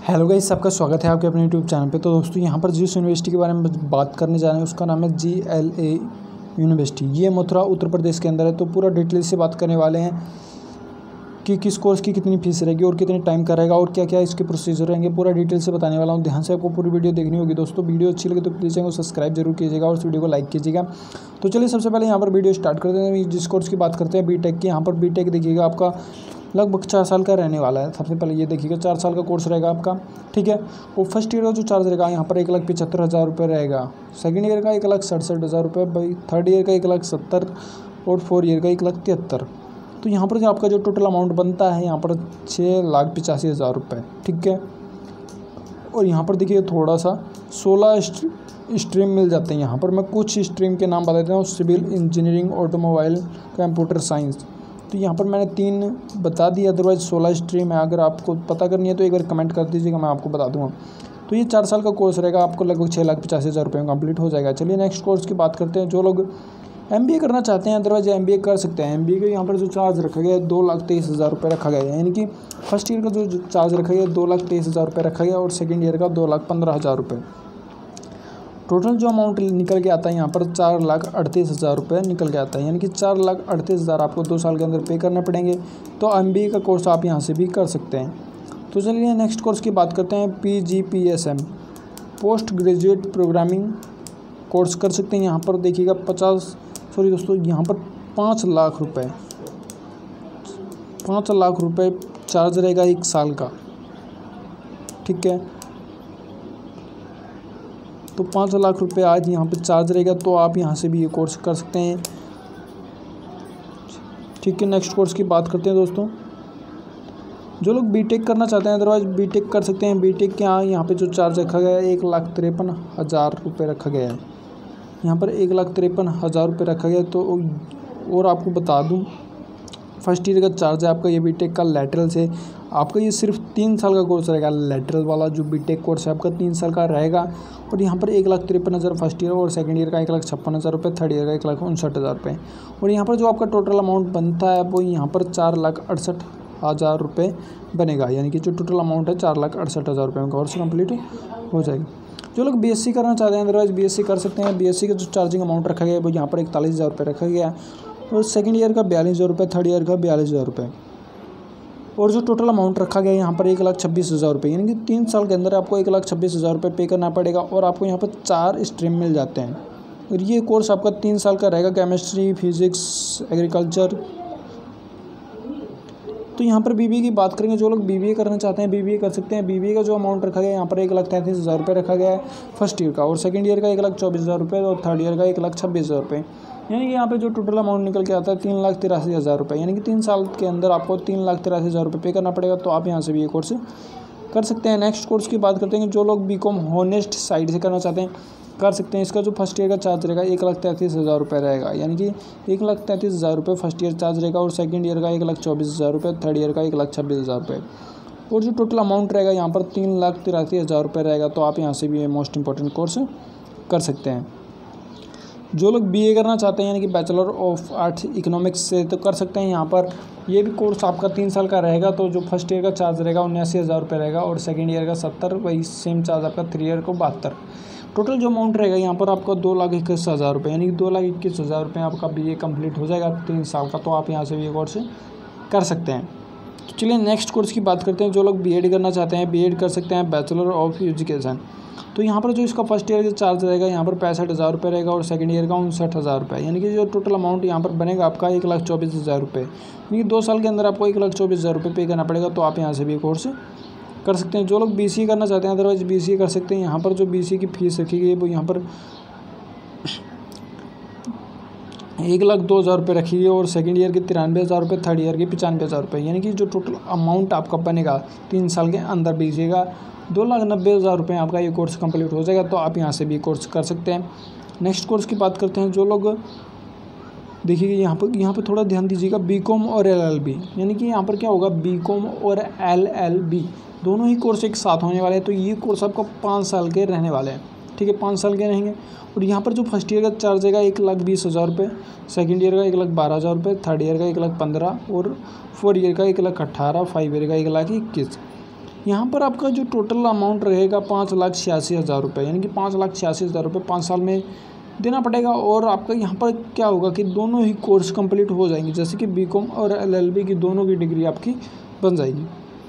Hello guys, सबका स्वागत है आपके अपने यूट्यूब चैनल पे। तो दोस्तों यहाँ पर जिस यूनिवर्सिटी के बारे में बात करने जा रहे हैं उसका नाम है GLA यूनिवर्सिटी। ये मथुरा उत्तर प्रदेश के अंदर है। तो पूरा डिटेल से बात करने वाले हैं कि किस कोर्स की कितनी फीस रहेगी और कितने टाइम का रहेगा और क्या क्या इसके प्रोसीजर रहेंगे, पूरा डिटेल से बताने वाला हूँ। ध्यान से आपको पूरी वीडियो देखनी होगी। दोस्तों वीडियो अच्छी लगे तो प्लीज़ चैनल को सब्सक्राइब जरूर कीजिएगा और इस वीडियो को लाइक कीजिएगा। तो चलिए सबसे पहले यहाँ पर वीडियो स्टार्ट करते हैं। जिस कोर्स की बात करते हैं बीटेक की, यहाँ पर बीटेक देखिएगा आपका लगभग 4 साल का रहने वाला है। सबसे पहले ये देखिएगा 4 साल का कोर्स रहेगा आपका, ठीक है। और फर्स्ट ईयर का जो चार्ज रहेगा यहाँ पर 1,75,000 रुपये रहेगा। सेकंड ईयर का 1,67,000 रुपये भाई, थर्ड ईयर का 1,70,000 और फोर्थ ईयर का 1,73,000। तो यहाँ पर जो आपका जो टोटल अमाउंट बनता है यहाँ पर 6,85,000 रुपये, ठीक है। और यहाँ पर देखिए थोड़ा सा 16 स्ट्रीम मिल जाते हैं। यहाँ पर मैं कुछ स्ट्रीम के नाम बता देता हूँ: civil engineering, automobile, computer science. तो यहाँ पर मैंने 3 बता दिया, अदरवाइज 16 स्ट्रीम है। अगर आपको पता करनी है तो एक बार कमेंट कर दीजिएगा, मैं आपको बता दूँगा। तो ये 4 साल का कोर्स रहेगा, आपको लगभग 6,85,000 रुपये में कंप्लीट हो जाएगा। चलिए नेक्स्ट कोर्स की बात करते हैं। जो लोग MBA करना चाहते हैं अदरवाइज MBA कर सकते हैं। MBA का यहाँ पर जो चार्ज रखा गया है 2,23,000 रुपये रखा गया है। यानी कि फर्स्ट ईयर का जो चार्ज रखा गया है 2,23,000 रुपये रखा गया और सेकंड ईयर का 2,15,000 रुपये। टोटल जो अमाउंट निकल के आता है यहाँ पर 4,38,000 रुपये निकल के आता है। यानी कि 4,38,000 आपको 2 साल के अंदर पे करने पड़ेंगे। तो MBA का कोर्स आप यहाँ से भी कर सकते हैं। तो चलिए नेक्स्ट कोर्स की बात करते हैं। PGPSM post graduate programming course कर सकते हैं। यहाँ पर देखिएगा 5 लाख रुपये 5 लाख रुपये चार्ज रहेगा 1 साल का, ठीक है। तो 5 लाख रुपये आज यहाँ पे चार्ज रहेगा। तो आप यहाँ से भी ये कोर्स कर सकते हैं, ठीक है। नेक्स्ट कोर्स की बात करते हैं दोस्तों। जो लोग बीटेक करना चाहते हैं अदरवाइज बीटेक कर सकते हैं। बीटेक के यहाँ पे जो चार्ज रखा गया है 1,53,000 रुपये रखा गया है। यहाँ पर 1,53,000 रुपये रखा गया है। तो और आपको बता दूँ फर्स्ट ईयर का चार्ज है आपका ये बीटेक का लैटरल से। आपका ये सिर्फ 3 साल का कोर्स रहेगा। लैटरल वाला जो बीटेक कोर्स है आपका 3 साल का रहेगा। और यहाँ पर 1,53,000 फर्स्ट ईयर और सेकंड ईयर का 1,56,000 रुपये, थर्ड ईयर का 1,59,000 रुपये। और यहाँ पर जो आपका टोटल अमाउंट बनता है वो यहाँ पर 4,68,000 रुपये बनेगा। यानी कि जो टोटल अमाउंट है 4,68,000 रुपये में कोर्स कंप्लीट हो जाएगा। जो लोग BSc करना चाहते हैं अदरवाइज BSc कर सकते हैं। BSc का जो चार्जिंग अमाउंट रखा गया है वो यहाँ पर 41,000 रुपये रखा गया है। और सेकंड ईयर का 42,000 रुपये, थर्ड ईयर का 42,000 रुपये। और जो टोटल अमाउंट रखा गया है यहाँ पर 1,26,000 रुपये। यानी कि 3 साल के अंदर आपको 1,26,000 रुपये पे करना पड़ेगा। और आपको यहाँ पर 4 स्ट्रीम मिल जाते हैं। और ये कोर्स आपका 3 साल का रहेगा, केमिस्ट्री, फिजिक्स, एग्रीकल्चर। तो यहाँ पर BBA की बात करेंगे। जो लोग BBA करना चाहते हैं BBA कर सकते हैं। BBA का जो अमाउंट रखा गया है यहाँ पर 1,33,000 रुपये रखा गया है फर्स्ट ईयर का। और सेकंड ईयर का 1,24,000 रुपये और थर्ड ईयर का 1,26,000 रुपये। यानी कि यहाँ पे जो टोटल अमाउंट निकल के आता है 3,83,000 रुपये। यानी कि 3 साल के अंदर आपको 3,83,000 रुपये पे करना पड़ेगा। तो आप यहाँ से भी ये कोर्स कर सकते हैं। नेक्स्ट कोर्स की बात करते हैं। जो लोग BCom हॉनेस्ट साइड से करना चाहते हैं कर सकते हैं। इसका जो फर्स्ट ईयर का चार्ज रहेगा 1,33,000 रुपये रहेगा। यानी कि 1,33,000 रुपये फर्स्ट ईयर चार्ज रहेगा और सेकंड ईयर का 1,24,000 रुपये, थर्ड ईयर का 1,26,000 रुपये। और जो टोटल अमाउंट रहेगा यहाँ पर 3,83,000 रुपये रहेगा। तो आप यहाँ से भी ये मोस्ट इंपॉर्टेंट कोर्स कर सकते हैं। जो लोग BA करना चाहते हैं यानी कि बैचलर ऑफ आर्ट्स इकोनॉमिक्स से तो कर सकते हैं। यहाँ पर ये भी कोर्स आपका 3 साल का रहेगा। तो जो फर्स्ट ईयर का चार्ज रहेगा 79,000 रुपये रहेगा और सेकंड ईयर का 70, वही सेम चार्ज आपका 3 ईयर को 72। टोटल जो अमाउंट रहेगा यहाँ पर आपका 2,21,000 रुपये। यानी कि 2,21,000 रुपये आपका BA कंप्लीट हो जाएगा 3 साल का। तो आप यहाँ से भी ये कोर्स कर सकते हैं। तो चलिए नेक्स्ट कोर्स की बात करते हैं। जो लोग BEd करना चाहते हैं BEd कर सकते हैं, बैचलर ऑफ एजुकेशन। तो यहाँ पर जो इसका फर्स्ट ईयर का चार्ज रहेगा यहाँ पर 65,000 रुपये रहेगा और सेकंड ईयर का 59,000 रुपये। यानी कि जो टोटल अमाउंट यहाँ पर बनेगा आपका 1,24,000 रुपये। यानी कि 2 साल के अंदर आपको 1,24,000 रुपये पे करना पड़ेगा। तो आप यहाँ से भी कोर्स कर सकते हैं। जो लोग BCA करना चाहते हैं अदरवाइज BCA कर सकते हैं। यहाँ पर जो BCA की फीस रखी गई है वो यहाँ पर 1,02,000 रुपये रखी है और सेकंड ईयर के 93,000 रुपये, थर्ड ईयर के 95,000 रुपये। यानी कि जो टोटल अमाउंट आपका बनेगा 3 साल के अंदर BCA का 2,90,000 रुपये आपका ये कोर्स कंप्लीट हो जाएगा। तो आप यहाँ से भी कोर्स कर सकते हैं। नेक्स्ट कोर्स की बात करते हैं। जो लोग देखिए यहाँ पर थोड़ा ध्यान दीजिएगा, BCom और LLB। यानी कि यहाँ पर क्या होगा, BCom और LLB दोनों ही कोर्स एक साथ होने वाले हैं। तो ये कोर्स आपका 5 साल के रहने वाले हैं, ठीक है, 5 साल के रहेंगे। और यहाँ पर जो फर्स्ट ईयर का चार्ज रहेगा 1,20,000 रुपये, सेकंड ईयर का 1,12,000 रुपये, थर्ड ईयर का 1,15,000 और फोर्थ ईयर का 1,18,000, 5 ईयर का 1,21,000। यहाँ पर आपका जो टोटल अमाउंट रहेगा 5,86,000 रुपये, यानी कि 5,86,000 रुपये 5 साल में देना पड़ेगा। और आपका यहाँ पर क्या होगा कि दोनों ही कोर्स कंप्लीट हो जाएंगे, जैसे कि बीकॉम और एलएलबी की दोनों की डिग्री आपकी बन जाएगी।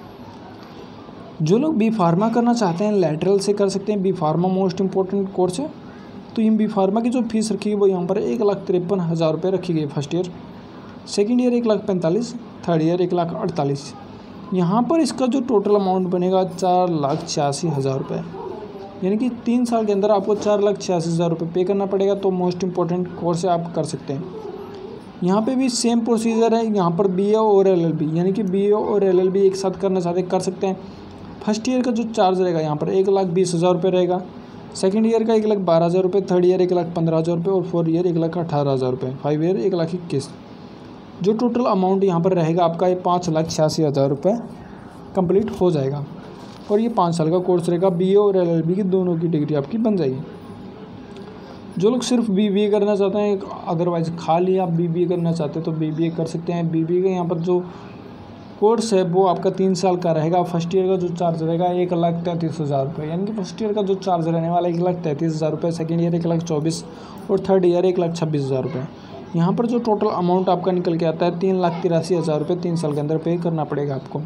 जो लोग बी फार्मा करना चाहते हैं लैटरल से कर सकते हैं। B pharma most important course है। तो इन बी फार्मा की जो फीस रखी है वो यहाँ पर 1,53,000 रुपये रखी गई first year, second year 1,45,000, third year 1,48,000। यहाँ पर इसका जो टोटल अमाउंट बनेगा 4,86,000 रुपये, यानी कि 3 साल के अंदर आपको 4,86,000 रुपये पे करना पड़ेगा। तो मोस्ट इंपॉर्टेंट कोर्स है, आप कर सकते हैं। यहाँ पे भी सेम प्रोसीजर है, यहाँ पर बीए और एलएलबी, यानी कि बीए और एलएलबी एक साथ करना चाहते कर सकते हैं। फर्स्ट ईयर का जो चार्ज रहेगा यहाँ पर 1,20,000 रुपये रहेगा, सेकेंड ईयर का 1,12,000 रुपये, थर्ड ईयर 1,15,000 रुपये और फोर्थ ईयर 1,18,000 रुपये, 5 ईयर 1,21,000। जो टोटल अमाउंट यहाँ पर रहेगा आपका ये 5,86,000 रुपये कंप्लीट हो जाएगा। और ये 5 साल का कोर्स रहेगा। बीए और एलएलबी की दोनों की डिग्री आपकी बन जाएगी। जो लोग सिर्फ बीबीए करना चाहते हैं, अदरवाइज खाली आप बीबीए करना चाहते हैं तो बीबीए कर सकते हैं। बीबीए का यहाँ पर जो कोर्स है वो आपका 3 साल का रहेगा। फर्स्ट ईयर का जो चार्ज रहेगा 1,33,000 रुपये, यानी कि फर्स्ट ईयर का जो चार्ज रहने वाला 1,33,000 रुपये, सेकेंड ईयर 1,24,000 और थर्ड ईयर 1,26,000 रुपये। यहाँ पर जो टोटल अमाउंट आपका निकल के आता है 3,83,000 रुपये 3 साल के अंदर पे करना पड़ेगा आपको।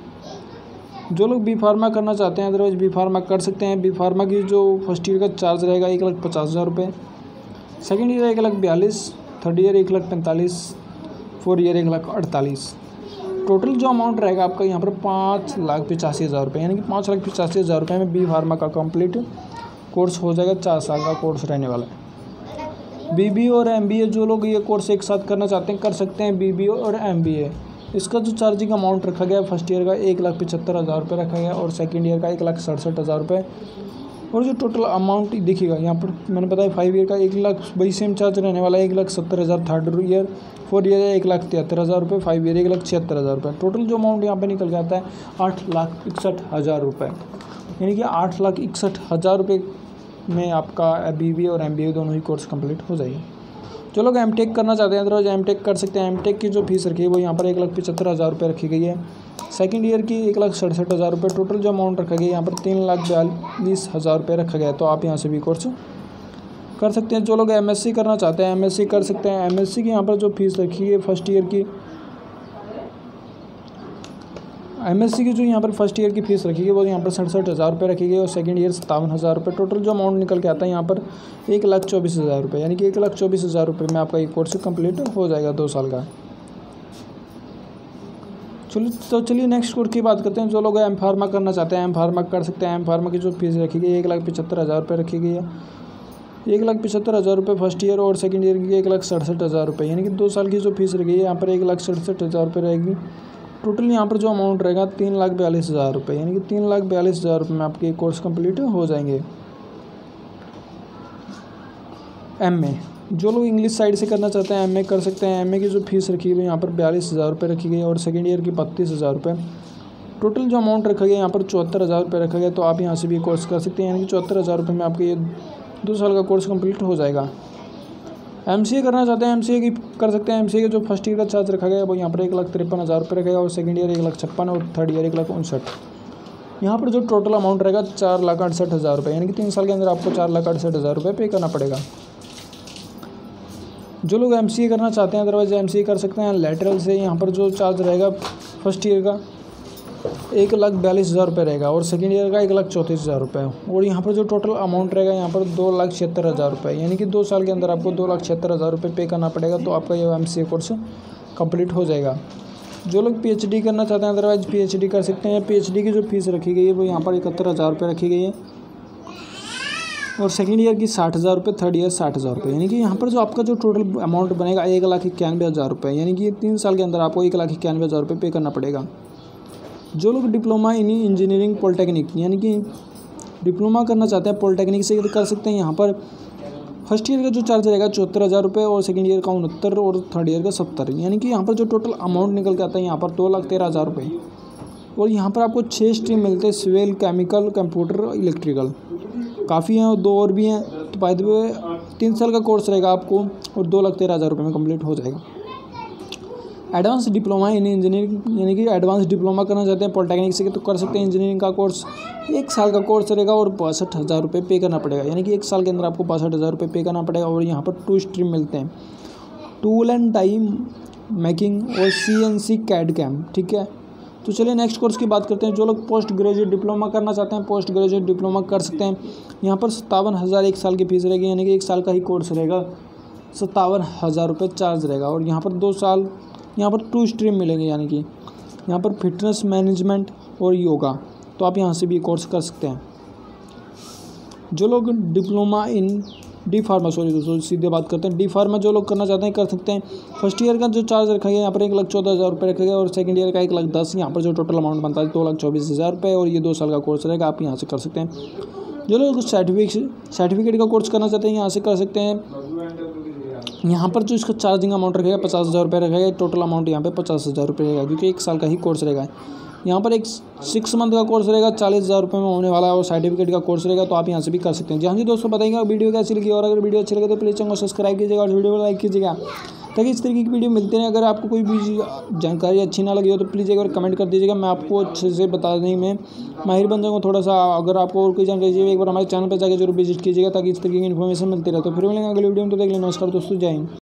जो लोग बी फार्मा करना चाहते हैं अदरवाइज बी फार्मा कर सकते हैं। बी फार्मा की जो फर्स्ट ईयर का चार्ज रहेगा 1,50,000 रुपये, second year 1,42,000, third year 1,45,000, fourth year 1,48,000। Total जो अमाउंट रहेगा आपका यहाँ पर 5,85,000 रुपये, यानी कि 5,85,000 रुपये में बी फार्मा का कंप्लीट कोर्स हो जाएगा। 4 साल का कोर्स रहने वाला है। बीबीए और एमबीए जो लोग ये कोर्स एक साथ करना चाहते हैं कर सकते हैं। बीबीए और एमबीए, इसका जो चार्जिंग अमाउंट रखा गया फर्स्ट ईयर का 1,75,000 रुपये रखा गया और सेकेंड ईयर का 1,67,000 रुपये। और जो टोटल अमाउंट दिखेगा यहाँ पर मैंने बताया 5 ईयर का 1,00,000 वही सेम चार्ज रहने वाला है 1,70,000 थर्ड ईयर, फोर्थ ईयर 1,73,000 रुपये, 5 ईयर 1,76,000 रुपये। टोटल जो अमाउंट यहाँ पे निकल के आता है 8,61,000 रुपये, यानी कि 8,61,000 रुपये में आपका बीबीए और एमबीए दोनों ही कोर्स कंप्लीट हो जाएगी। जो लोग एमटेक करना चाहते हैं अदरवाइज एमटेक कर सकते हैं। एमटेक की जो फीस रखी है वो यहाँ पर 1,75,000 रुपये रखी गई है, सेकंड ईयर की 1,67,000 रुपये। टोटल जो अमाउंट रखा गया यहाँ पर 3,42,000 रुपये रखा गया है। तो आप यहाँ से भी कोर्स कर सकते हैं। जो लोग एमएससी करना चाहते हैं एमएससी कर सकते हैं। एमएससी की यहाँ पर जो फीस रखी है फर्स्ट ईयर की, एमएससी की जो यहाँ पर फर्स्ट ईयर की फीस रखी है वो यहाँ पर 67,000 रुपये रखी गई और सेकंड ईयर 57,000 रुपये। टोटल जो अमाउंट निकल के आता है यहाँ पर 1,24,000 रुपये, यानी कि 1,24,000 रुपये में आपका ये कोर्स कंप्लीट हो जाएगा 2 साल का। चलिए नेक्स्ट कोर्स की बात करते हैं। जो लोग एम फार्मा करना चाहते हैं एम फार्मा कर सकते हैं। एम फार्मा की जो फीस रखी गई 1,75,000 रुपये रखी गई है। 1,75,000 रुपये फर्स्ट ईयर और सेकंड ईयर की 1,67,000 रुपये, यानी कि 2 साल की जो फीस रखी है यहाँ पर 1,67,000 रुपये रहेगी। टोटल यहाँ पर जो अमाउंट रहेगा 3,42,000 रुपये, यानी कि 3,42,000 रुपये में आपके कोर्स कंप्लीट हो जाएंगे। एमए, जो लोग इंग्लिश साइड से करना चाहते हैं एमए कर सकते हैं। एमए की जो फीस रखी हुई है यहाँ पर 42,000 रुपये रखी गई और सेकेंड ईयर की 32,000 रुपये। टोटल जो अमाउंट रखा गया यहाँ पर 74,000 रुपये रखा गया। तो आप यहाँ से भी कोर्स कर सकते हैं, यानी कि 74,000 रुपये में आपके ये 2 साल का कोर्स कंप्लीट हो जाएगा। एमसीए करना चाहते हैं एमसीए की कर सकते हैं। एमसीए का जो फर्स्ट ईयर का चार्ज रखा गया वो यहाँ पर 1,53,000 रुपये रखा गया और सेकंड ईयर 1,56,000 और थर्ड ईयर 1,59,000। यहाँ पर जो टोटल अमाउंट रहेगा 4,68,000 रुपये, यानी कि 3 साल के अंदर आपको 4,68,000 रुपये पे करना पड़ेगा। जो लोग एमसीए करना चाहते हैं अदरवाइज एमसीए कर सकते हैं लैटरल से। यहाँ पर जो चार्ज रहेगा फर्स्ट ईयर का 1,42,000 रुपये रहेगा और सेकेंड ईयर का 1,34,000 रुपये। और यहाँ पर जो टोटल अमाउंट रहेगा यहाँ पर 2,76,000 रुपये, यानी कि 2 साल के अंदर आपको 2,76,000 रुपये पे करना पड़ेगा। तो आपका ये एमसीए कोर्स कंप्लीट हो जाएगा। जो लोग पीएचडी करना चाहते हैं अदरवाइज पीएचडी कर सकते हैं। पीएचडी की जो फीस रखी गई है वो यहाँ पर 71,000 रुपये रखी गई है और सेकेंड ईयर की 60,000 रुपये, थर्ड ईयर 60,000 रुपये, यानी कि यहाँ पर जो आपका जो टोटल अमाउंट बनेगा 1,91,000 रुपये, यानी कि 3 साल के अंदर आपको 1,91,000 रुपये पे करना पड़ेगा। जो लोग डिप्लोमा इन इंजीनियरिंग पॉलिटेक्निक, यानी कि डिप्लोमा करना चाहते हैं पॉलिटेक्निक से कर सकते हैं। यहाँ पर फर्स्ट ईयर का जो चार्ज रहेगा 74,000 रुपये और सेकेंड ईयर का 69 और थर्ड ईयर का 70, यानी कि यहाँ पर जो टोटल अमाउंट निकल के आता है यहाँ पर 2,13,000 रुपये। और यहाँ पर आपको 6 स्ट्रीम मिलते हैं, सिविल, केमिकल, कंप्यूटर, इलेक्ट्रिकल, काफ़ी हैं और 2 और भी हैं। तो बाय द वे 3 साल का कोर्स रहेगा आपको और 2,13,000 रुपये में कंप्लीट हो जाएगा। एडवांस डिप्लोमा इन इंजीनियरिंग यानी कि एडवांस डिप्लोमा करना चाहते हैं पॉलिटेक्निक से तो कर सकते हैं। इंजीनियरिंग का कोर्स 1 साल का कोर्स रहेगा और 62,000 रुपये पे करना पड़ेगा, यानी कि 1 साल के अंदर आपको 62,000 रुपये पे करना पड़ेगा। और यहाँ पर 2 स्ट्रीम मिलते हैं, टूल एंड डाई मेकिंग और CNC कैड कैम, ठीक है। तो चलिए नेक्स्ट कोर्स की बात करते हैं। जो लोग पोस्ट ग्रेजुएट डिप्लोमा करना चाहते हैं पोस्ट ग्रेजुएट डिप्लोमा कर सकते हैं। यहाँ पर 57,000 1 साल की फीस रहेगी, यानी कि 1 साल का ही कोर्स रहेगा, 57,000 रुपये चार्ज रहेगा। और यहाँ पर 2 साल यहाँ पर 2 स्ट्रीम मिलेंगे, यानी कि यहाँ पर फिटनेस मैनेजमेंट और योगा, तो आप यहाँ से भी कोर्स कर सकते हैं। जो लोग diploma in D pharma, sorry दोस्तों सीधे बात करते हैं, डी फार्मा जो लोग करना चाहते हैं कर सकते हैं। फर्स्ट ईयर का जो चार्ज रखा गया यहाँ पर 1,14,000 रुपये रखा गया और सेकंड ईयर का 1,10,000, यहाँ पर जो टोटल अमाउंट बनता है 2,24,000 रुपये और ये 2 साल का कोर्स रहेगा, आप यहाँ से कर सकते हैं। जो लोग सर्टिफिकेट का कोर्स करना चाहते हैं यहाँ से कर सकते हैं। यहाँ पर जो इसका चार्जिंग अमाउंट रखेगा 50,000 रुपये रखेगा, टोटल अमाउंट यहाँ पे 50,000 रुपये रहेगा, क्योंकि 1 साल का ही कोर्स रहेगा। यहाँ पर एक 6 मंथ का कोर्स रहेगा, 40,000 रुपये में होने वाला है और सर्टिफिकेट का कोर्स रहेगा, तो आप यहाँ से भी कर सकते हैं। जी दोस्तों बताइएगा वीडियो कैसी लगी, और अगर वीडियो अच्छी लगे तो प्लीज़ चैनल को सब्सक्राइब कीजिएगा और वीडियो को लाइक कीजिएगा, ताकि इस तरीके की वीडियो मिलते हैं। अगर आपको कोई भी जानकारी अच्छी ना लगी हो तो प्लीज़ एक बार कमेंट कर दीजिएगा, मैं आपको अच्छे से बताने में माहिर बन जाऊँगा थोड़ा सा। अगर आपको और कोई जानकारी चाहिए एक बार हमारे चैनल पर जाकर जरूर विजिट कीजिएगा, ताकि इस तरीके की इन्फॉर्मेशन मिलती रहे। तो फिर मिलेंगे अगले वीडियो में, तो देख लें। नमस्कार दोस्तों, जय हिंद।